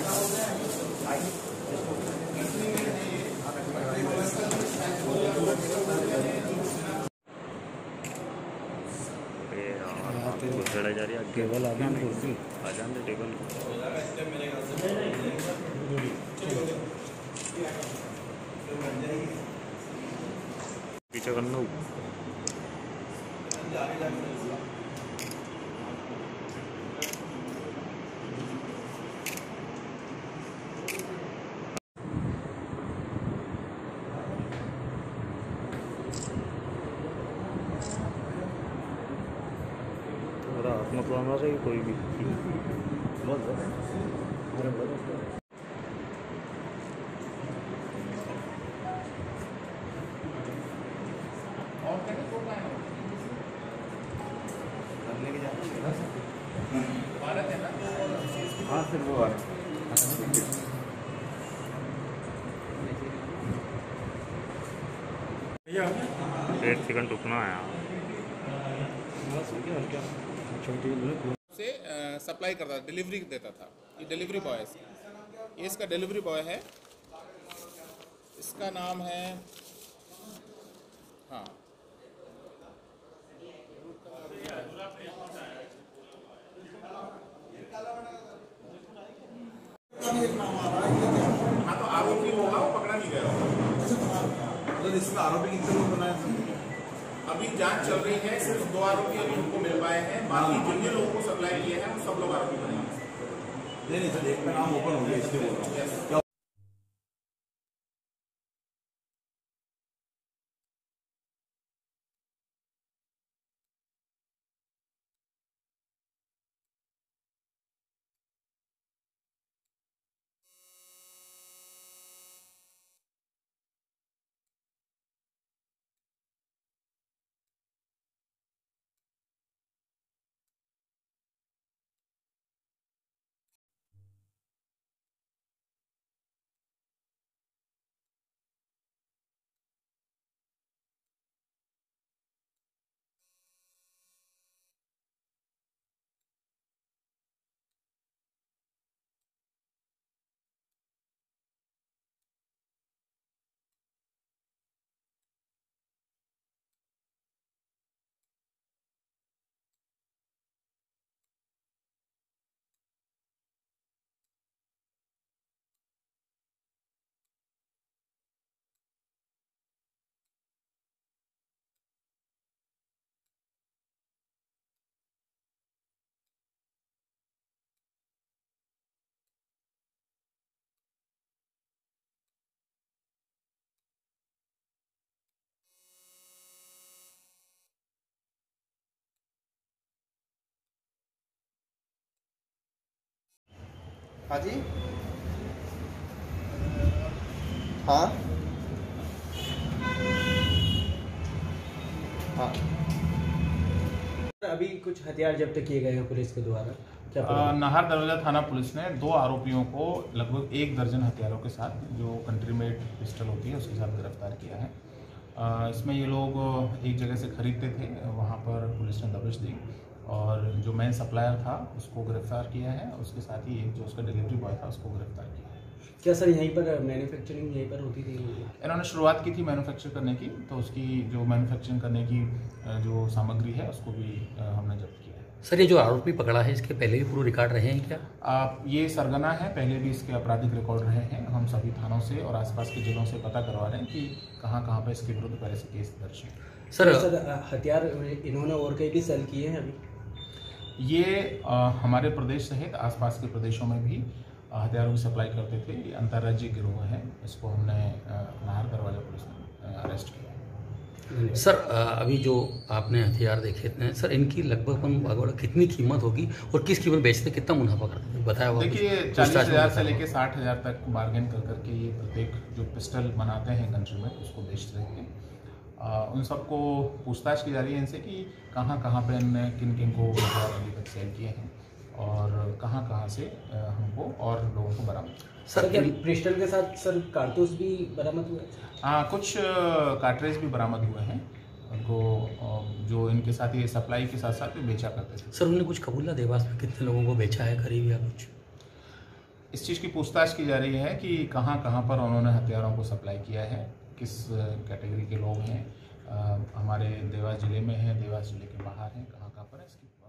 चढ़ा जा रही है टेबल आ जाने टेबल पीछे करना मत आना चाहिए कोई भी हाँ सर वो एक सेकंड रुकना है से सप्लाई करता था, डिलीवरी देता था। ये डिलीवरी बॉय है, ये इसका डिलीवरी बॉय है। इसका नाम है हाँ हाँ तो आरोपी होगा, वो पकड़ा नहीं गया। इसमें आरोपी कितने लोग बनाए थे? अभी जांच चल रही है, सिर्फ 2 आरोपी अभी हमको मिल पाए हैं। बाकी जितने लोगों को सप्लाई किए हैं वो सब लोग आरोपी बने हैं। नहीं सर, एक का नाम ओपन हो गया इसलिए बोल रहा हूँ। हाँ जी हाँ हाँ। अभी कुछ हथियार जब्त किए गए हैं पुलिस के द्वारा, क्या नाहर दरवाजा थाना पुलिस ने 2 आरोपियों को लगभग 1 दर्जन हथियारों के साथ, जो कंट्री मेड पिस्टल होती है उसके साथ गिरफ्तार किया है। इसमें ये लोग एक जगह से खरीदते थे, वहाँ पर पुलिस ने दबिश दी और जो मेन सप्लायर था उसको गिरफ्तार किया है। उसके साथ ही एक जो उसका डिलीवरी बॉय था उसको गिरफ्तार किया है। क्या सर यहीं पर मैन्युफैक्चरिंग यहीं पर होती थी? इन्होंने शुरुआत की थी मैन्युफैक्चर करने की, तो उसकी जो मैन्युफैक्चरिंग करने की जो सामग्री है उसको भी हमने जब्त किया है। सर ये जो आरोपी पकड़ा है इसके पहले भी पूरे रिकॉर्ड रहे हैं क्या? ये सरगना है, पहले भी इसके आपराधिक रिकॉर्ड रहे हैं। हम सभी थानों से और आसपास के जिलों से पता करवा रहे हैं कि कहाँ कहाँ पर इसके विरुद्ध पहले से केस दर्ज है। सर हथियार इन्होंने और कहीं भी सेल किए हैं अभी? ये हमारे प्रदेश सहित आसपास के प्रदेशों में भी हथियारों की सप्लाई करते थे। ये अंतर्राज्यीय गिरोह है, इसको हमने नाहर दरवाजा पुलिस ने अरेस्ट किया। सर अभी जो आपने हथियार देखे थे सर, इनकी लगभग कितनी कीमत होगी और किस कीमत बेचते, कितना मुनाफा करते हैं बताया? देखिए 40,000 से लेकर 60,000 तक बार्गेन कर करके ये प्रत्येक जो पिस्टल बनाते हैं कंट्री में उसको बेच रहे हैं। उन सबको पूछताछ की जा रही है इनसे कि कहाँ कहाँ पे इनने किन किन को हथियार अभी तक सेल किए हैं और कहाँ से हमको और लोगों को बरामद। सर क्या पिस्टल के साथ सर कारतूस भी बरामद हुए? हाँ, कुछ कार्ट्रेज भी बरामद हुए हैं उनको, जो इनके साथ ये सप्लाई के साथ साथ भी बेचा करते थे। सर उन्होंने कुछ कबूला देवास में कितने लोगों को बेचा है करीब या कुछ? इस चीज़ की पूछताछ की जा रही है कि कहाँ कहाँ पर उन्होंने हथियारों को सप्लाई किया है, किस कैटेगरी के लोग हैं, हमारे देवास ज़िले में हैं, देवास ज़िले के बाहर हैं, कहाँ कहाँ पर है इसकी